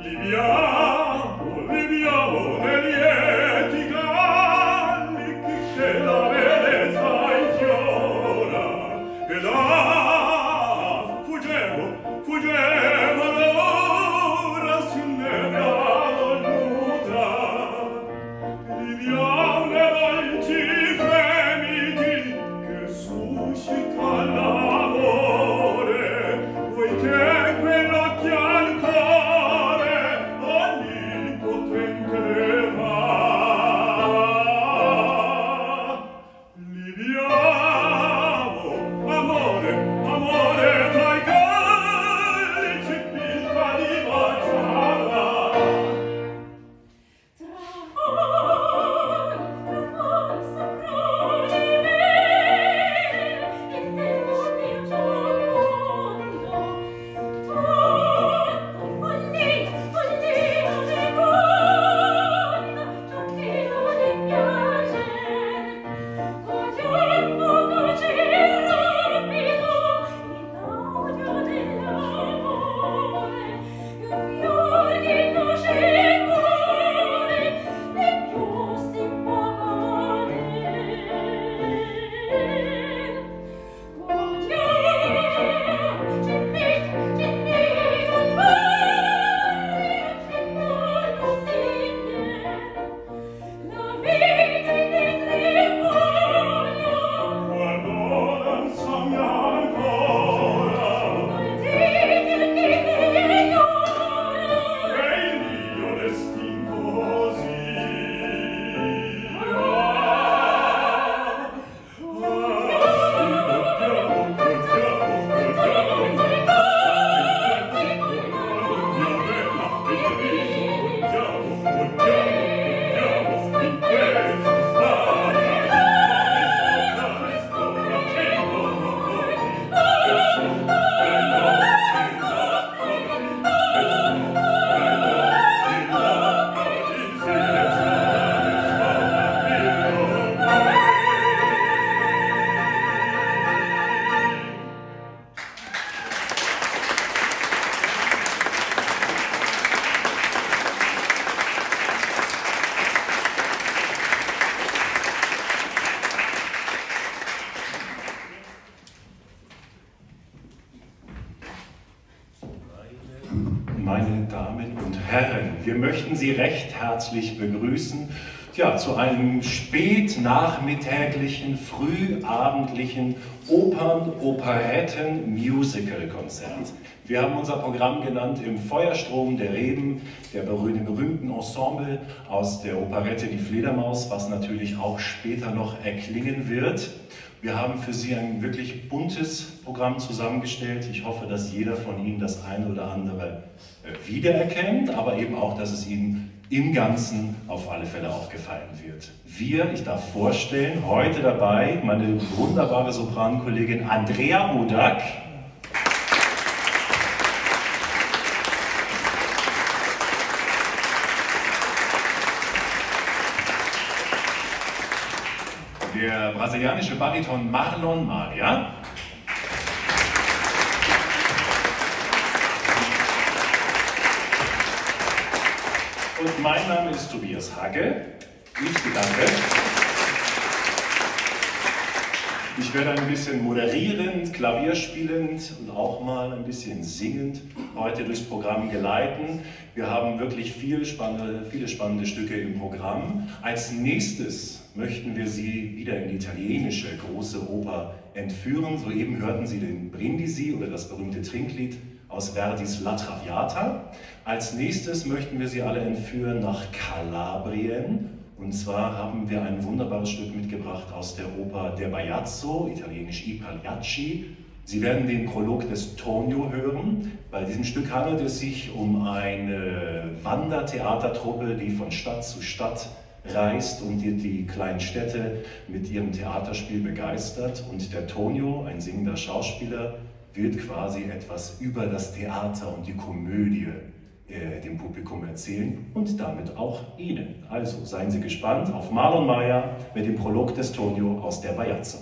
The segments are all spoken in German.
Meine Damen und Herren, wir möchten Sie recht herzlich begrüßen, ja, zu einem spätnachmittäglichen, frühabendlichen Operetten-Musical-Konzert. Wir haben unser Programm genannt Im Feuerstrom der Reben, der berühmten Ensemble aus der Operette Die Fledermaus, was natürlich auch später noch erklingen wird. Wir haben für Sie ein wirklich buntes Programm zusammengestellt. Ich hoffe, dass jeder von Ihnen das eine oder andere wiedererkennt, aber eben auch, dass es Ihnen im Ganzen auf alle Fälle auch gefallen wird. Ich darf vorstellen, heute dabei meine wunderbare Soprankollegin Andrea Odak. Der brasilianische Bariton Marlon Maia. Und mein Name ist Tobias Hagge. Ich bedanke. Ich werde ein bisschen moderierend, klavierspielend und auch mal ein bisschen singend heute durchs Programm geleiten. Wir haben wirklich viele spannende Stücke im Programm. Als nächstes möchten wir Sie wieder in die italienische große Oper entführen. Soeben hörten Sie den Brindisi oder das berühmte Trinklied aus Verdis La Traviata. Als nächstes möchten wir Sie alle entführen nach Kalabrien. Und zwar haben wir ein wunderbares Stück mitgebracht aus der Oper Der Baiazzo, italienisch I Pagliacci. Sie werden den Prolog des Tonio hören. Bei diesem Stück handelt es sich um eine Wandertheatertruppe, die von Stadt zu Stadt reist und die kleinen Städte mit ihrem Theaterspiel begeistert. Und der Tonio, ein singender Schauspieler, wird quasi etwas über das Theater und die Komödie dem Publikum erzählen und damit auch Ihnen. Also seien Sie gespannt auf Marlon Maia mit dem Prolog des Tonio aus der Baiazzo.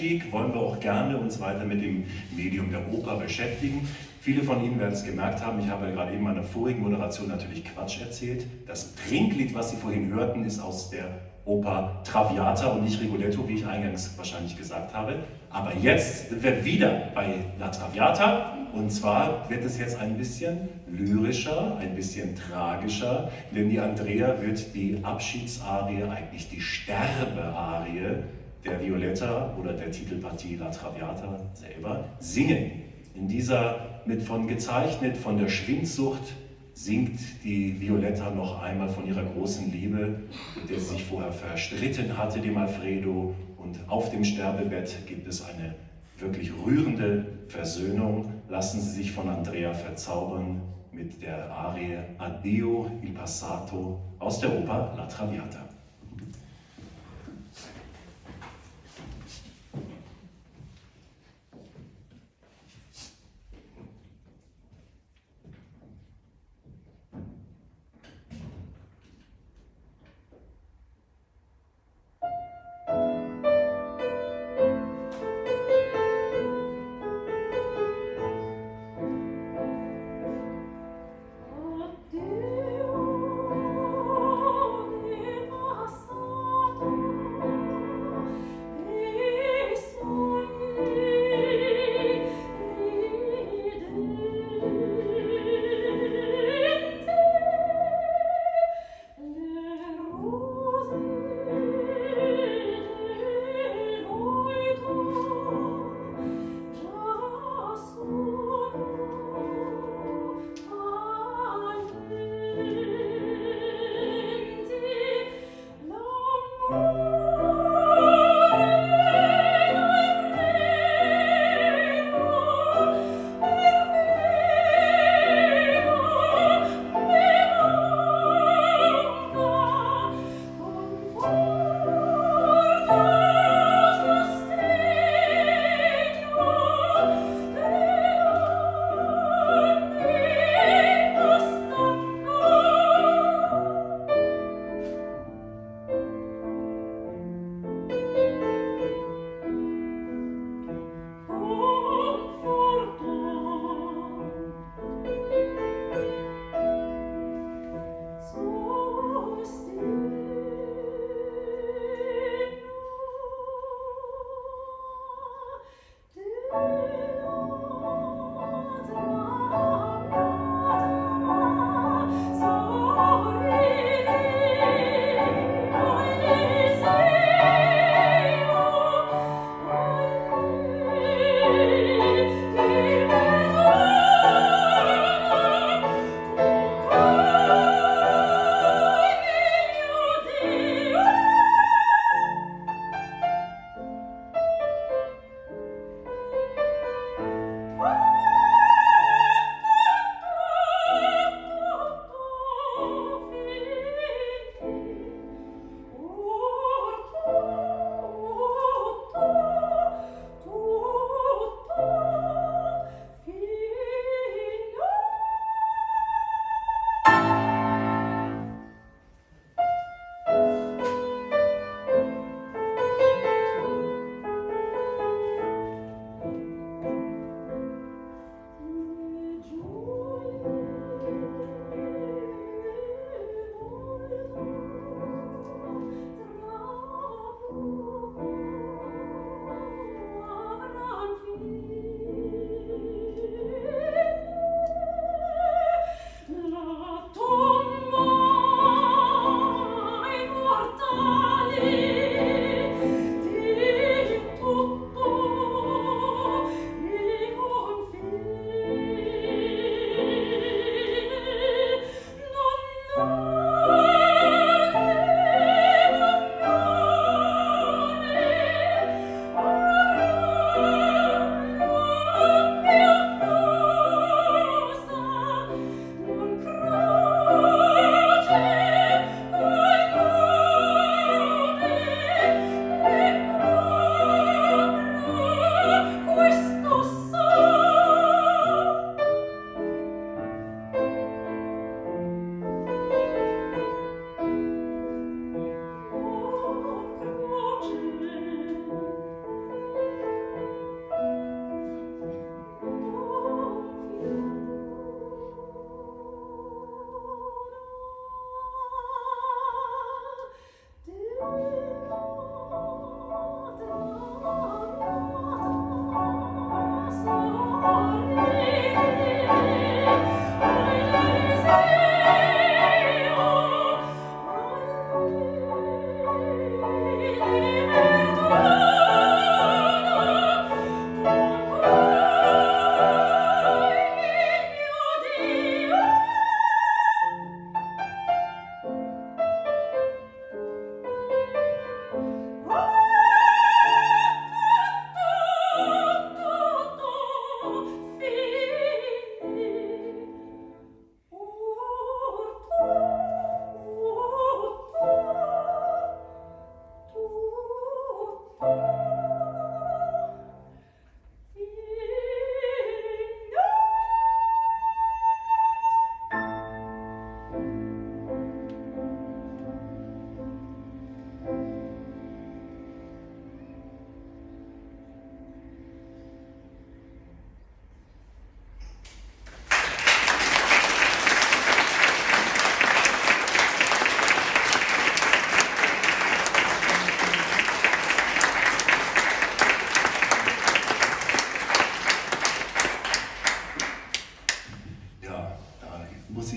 Einstieg wollen wir auch gerne uns weiter mit dem Medium der Oper beschäftigen. Viele von Ihnen werden es gemerkt haben, ich habe gerade eben in meiner vorigen Moderation natürlich Quatsch erzählt. Das Trinklied, was Sie vorhin hörten, ist aus der Oper Traviata und nicht Rigoletto, wie ich eingangs wahrscheinlich gesagt habe. Aber jetzt sind wir wieder bei La Traviata, und zwar wird es jetzt ein bisschen lyrischer, ein bisschen tragischer, denn die Andrea wird die Abschiedsarie, eigentlich die Sterbearie der Violetta oder der Titelpartie La Traviata selber singen. In dieser gezeichnet von der Schwindsucht singt die Violetta noch einmal von ihrer großen Liebe, mit der sie sich vorher verstritten hatte, dem Alfredo. Und auf dem Sterbebett gibt es eine wirklich rührende Versöhnung. Lassen Sie sich von Andrea verzaubern mit der Arie Addio il passato aus der Oper La Traviata.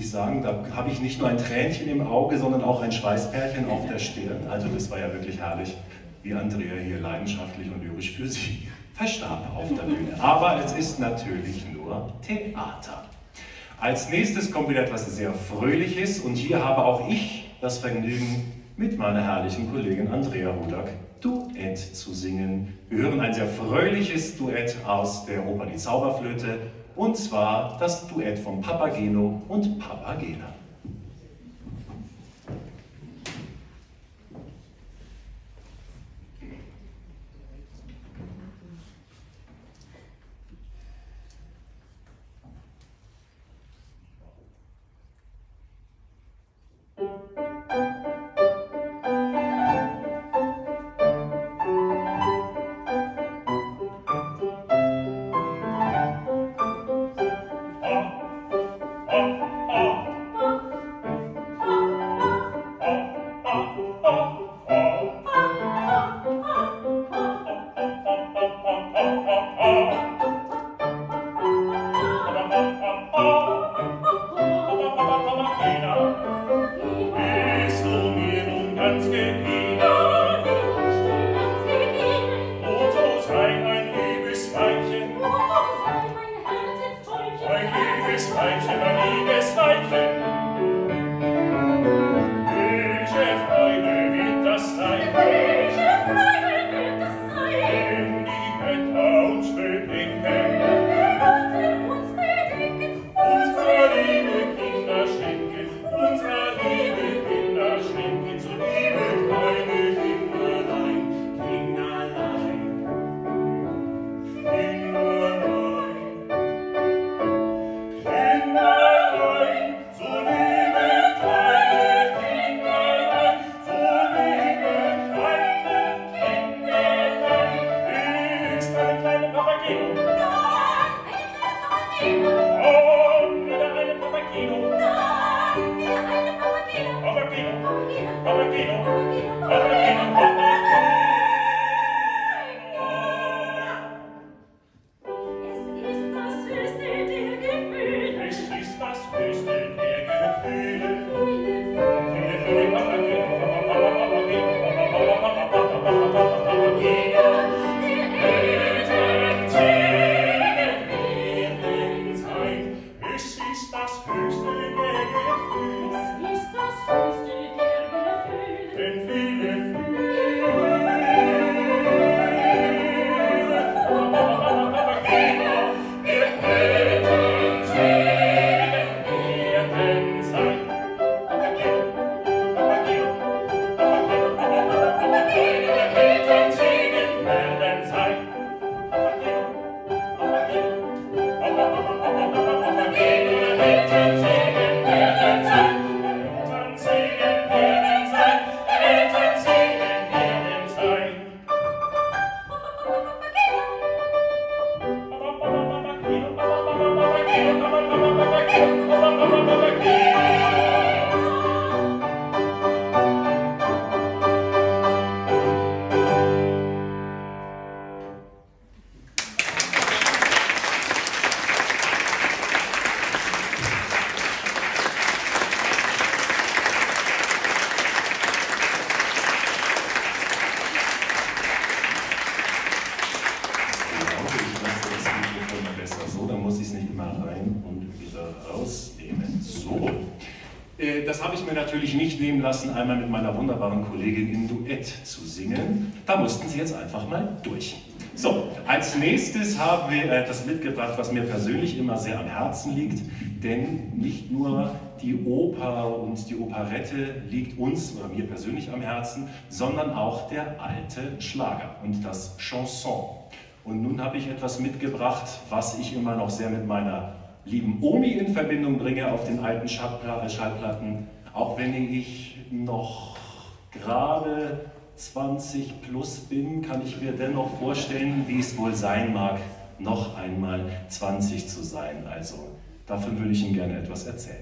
ich sagen, da habe ich nicht nur ein Tränchen im Auge, sondern auch ein Schweißperlchen auf der Stirn. Also das war ja wirklich herrlich, wie Andrea hier leidenschaftlich und lyrisch für sie verstarb auf der Bühne. Aber es ist natürlich nur Theater. Als nächstes kommt wieder etwas sehr Fröhliches und hier habe auch ich das Vergnügen, mit meiner herrlichen Kollegin Andrea Hudak Duett zu singen. Wir hören ein sehr fröhliches Duett aus der Oper Die Zauberflöte, und zwar das Duett von Papageno und Papagena. Das habe ich mir natürlich nicht nehmen lassen, einmal mit meiner wunderbaren Kollegin im Duett zu singen. Da mussten Sie jetzt einfach mal durch. So, als nächstes haben wir etwas mitgebracht, was mir persönlich immer sehr am Herzen liegt, denn nicht nur die Oper und die Operette liegt uns oder mir persönlich am Herzen, sondern auch der alte Schlager und das Chanson. Und nun habe ich etwas mitgebracht, was ich immer noch sehr mit meiner lieben Omi in Verbindung bringe auf den alten Schallplatten, auch wenn ich noch gerade 20 plus bin, kann ich mir dennoch vorstellen, wie es wohl sein mag, noch einmal 20 zu sein. Also davon würde ich Ihnen gerne etwas erzählen.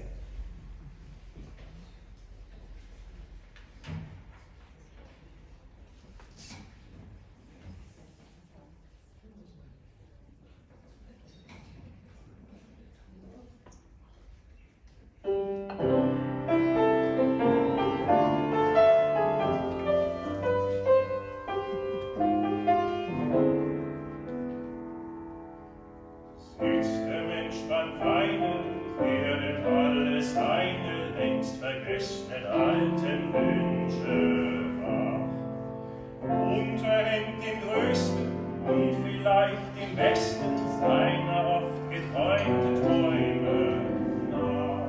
vergessenen alten Wünsche wach, unterhängt den größten und vielleicht den besten seiner oft geträumten Träume nach.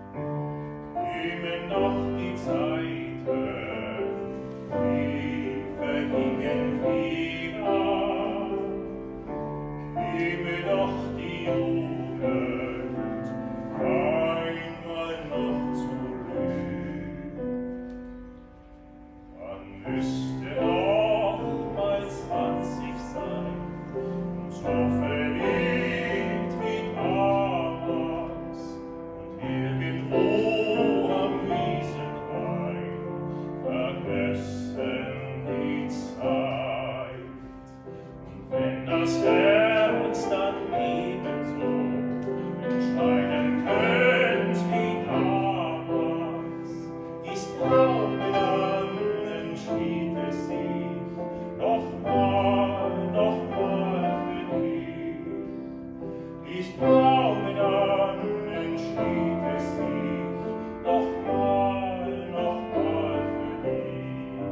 Kämen noch die Zeiten, die vergingen wieder, käme doch die Jugend einmal noch zurück, man müsste noch mal 20 sein und so verliebt wie damals und irgendwo am Wiesenrhein vergessen die Zeit. Und wenn das Herz dann ebenso entscheiden könnt wie damals, ich glaube, dann entschied es sich nochmal für dich. Ich glaube, dann entschied es sich nochmal für dich.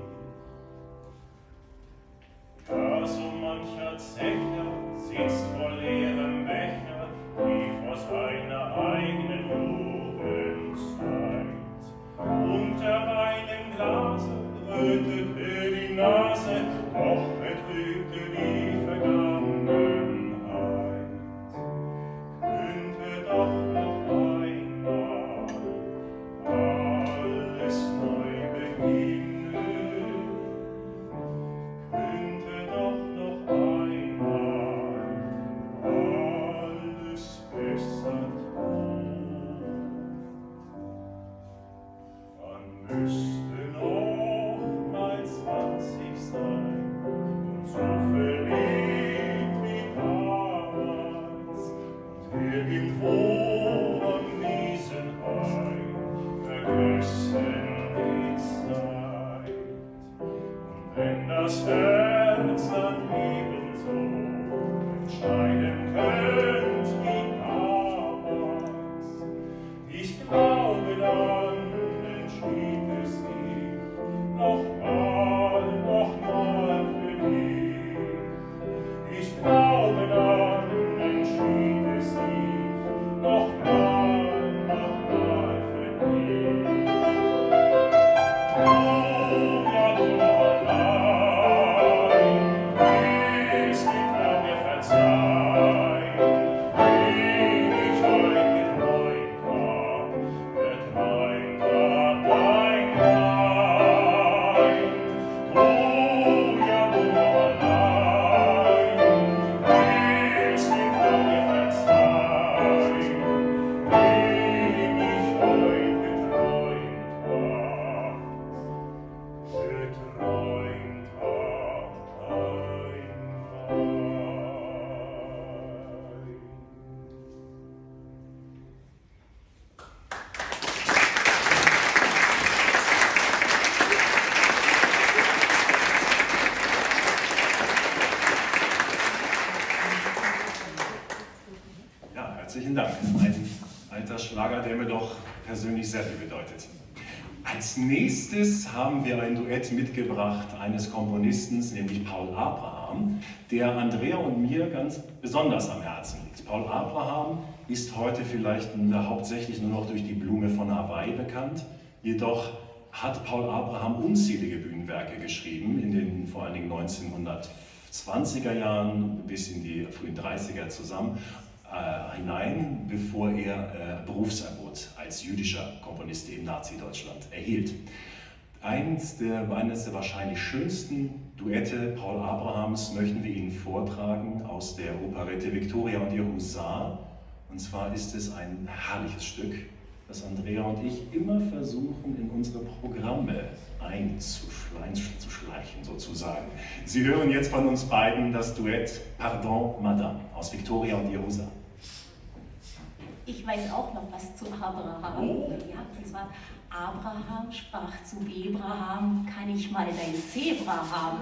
Ja, so mancher Zecher sitzt vor leerem Becher, wie vor seiner eigenen Jugendzeit. Unter einem Glase rötete die Nase, doch betrübte die Vergangenheit. Könnte doch noch einmal alles neu beginnen, könnte doch noch einmal alles besser tun. Man müsste noch mal 20 sein und so verliebt wie damals und irgendwo am Wiesenrhein vergessen die Zeit. Und wenn das Herz dann ebenso entscheiden könnt wie damals, ich glaube, dann entschied es sich nochmal für dich. Ich glaube, dann entschied es sich nochmal für dich. Oh, ja, du allein willst nicht lange verzeihen, wie ich heute geträumt hab, dein Mind. Du, ja, du allein willst nicht lange verzeihen, wie ich heute geträumt hab, Ja, herzlichen Dank. Ein alter Schlager, der mir doch persönlich sehr viel bedeutet. Als nächstes haben wir ein Duett mitgebracht eines Komponisten, nämlich Paul Abraham, der Andrea und mir ganz besonders am Herzen liegt. Paul Abraham ist heute vielleicht hauptsächlich nur noch durch die Blume von Hawaii bekannt, jedoch hat Paul Abraham unzählige Bühnenwerke geschrieben, in den vor allen Dingen 1920er Jahren bis in die frühen 30er hinein, bevor er Berufsverbot als jüdischer Komponist im Nazi-Deutschland erhielt. Eines der wahrscheinlich schönsten Duette Paul Abrahams möchten wir Ihnen vortragen aus der Operette Victoria und ihr Husar. Und zwar ist es ein herrliches Stück, das Andrea und ich immer versuchen, in unsere Programme einzuschleichen, sozusagen. Sie hören jetzt von uns beiden das Duett Pardon, Madame aus Victoria und ihr Husar. Ich weiß auch noch was zu Abraham. Oh. Ja, und zwar, Abraham sprach zu Abraham, kann ich mal dein Zebra haben?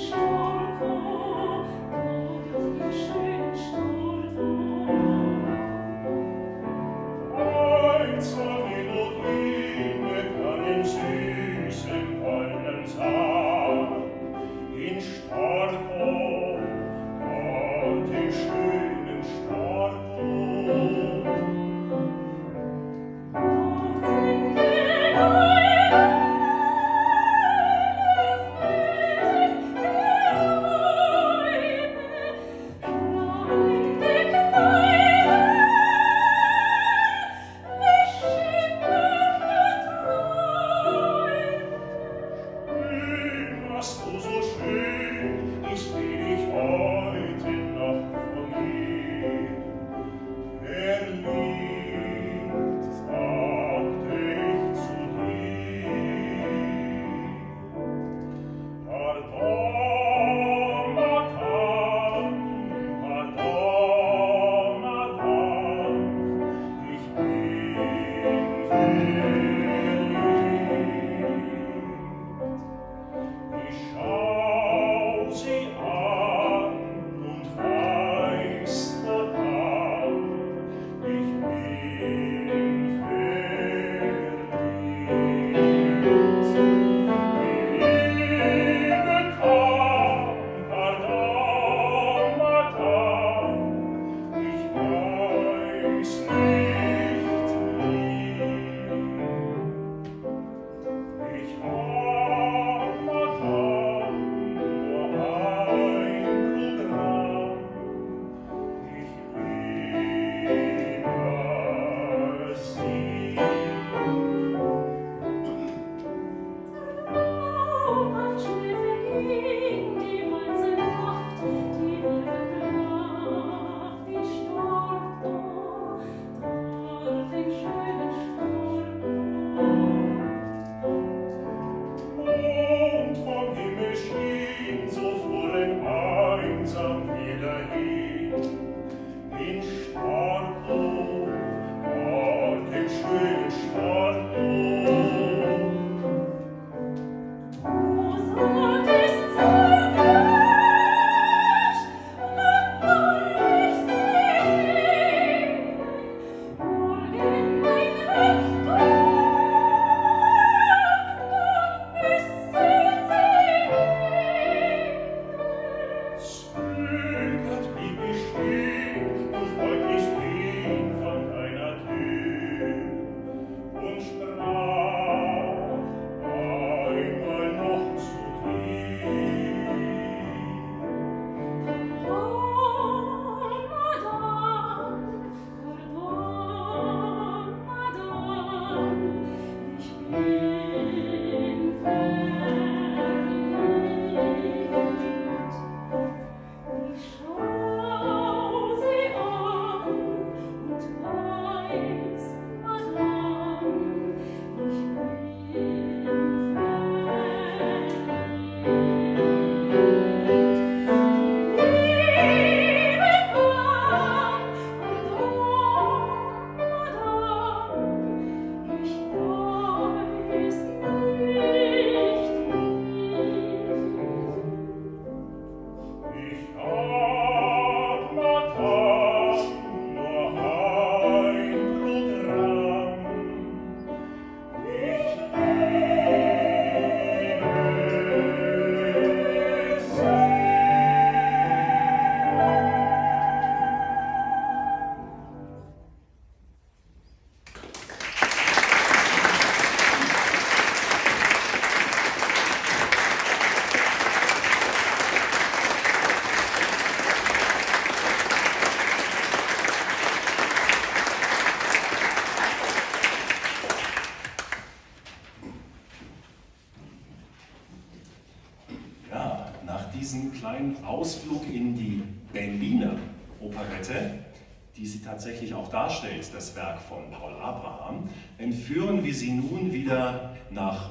diesen kleinen Ausflug in die Berliner Operette, die sie tatsächlich auch darstellt, das Werk von Paul Abraham, entführen wir sie nun wieder nach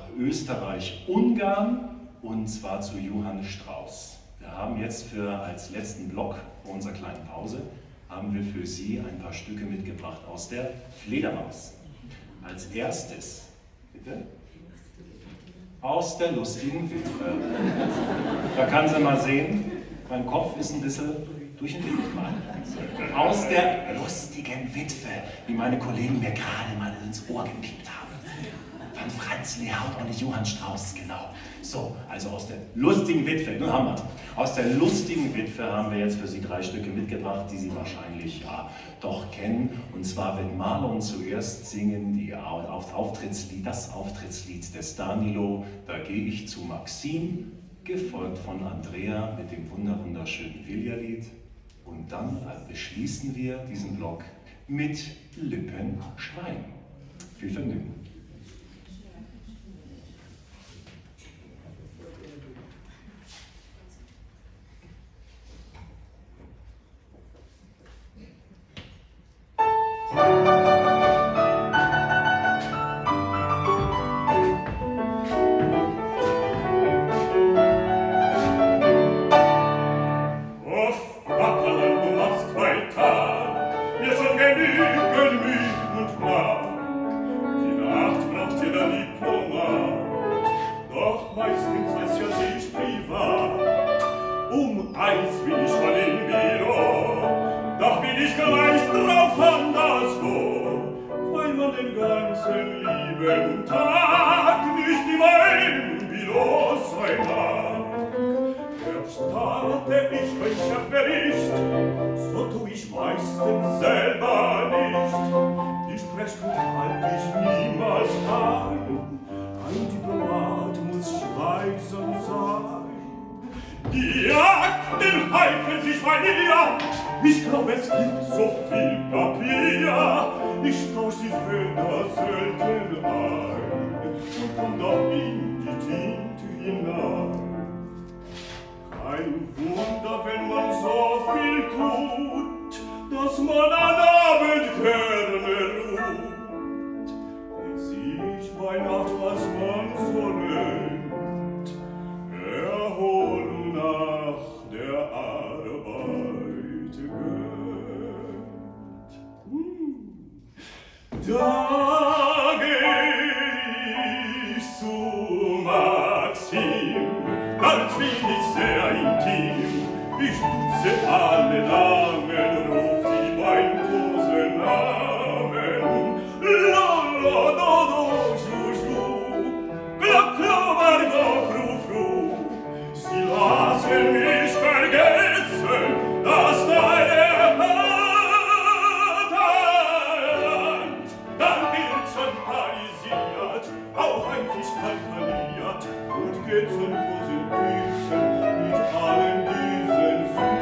Österreich-Ungarn, und zwar zu Johann Strauss. Wir haben jetzt als letzten Block unserer kleinen Pause, haben wir für Sie ein paar Stücke mitgebracht aus der Fledermaus. Als erstes, bitte? aus der lustigen Witwe. Da kann sie mal sehen, mein Kopf ist ein bisschen durch den Wind gemalt. Aus der lustigen Witwe, wie meine Kollegen mir gerade mal ins Ohr gepiept haben. Von Franz Lehaupt und Johann Strauss, genau. So, also aus der lustigen Witwe, nun haben wir es. Aus der lustigen Witwe haben wir jetzt für Sie 3 Stücke mitgebracht, die Sie wahrscheinlich ja doch kennen. Und zwar wird Marlon zuerst singen das Auftrittslied des Danilo, Da gehe ich zu Maxim, gefolgt von Andrea mit dem wunderschönen Vilja-Lied. Und dann beschließen wir diesen Block mit Lippenschwein. Viel Vergnügen. Und geht zum großen Küssen mit allen diesen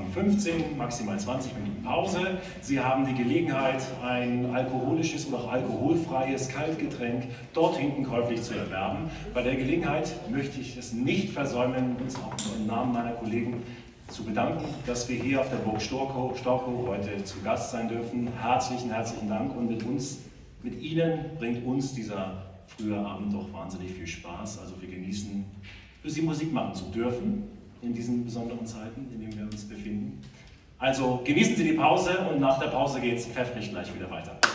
15, maximal 20 Minuten Pause. Sie haben die Gelegenheit, ein alkoholisches oder auch alkoholfreies Kaltgetränk dort hinten käuflich zu erwerben. Bei der Gelegenheit möchte ich es nicht versäumen, uns auch im Namen meiner Kollegen zu bedanken, dass wir hier auf der Burg Storkow heute zu Gast sein dürfen. Herzlichen Dank und mit Ihnen bringt uns dieser frühe Abend doch wahnsinnig viel Spaß. Also wir genießen, für Sie Musik machen zu dürfen in diesen besonderen Zeiten, in denen wir uns befinden. Also genießen Sie die Pause und nach der Pause geht es pfeffrig gleich wieder weiter.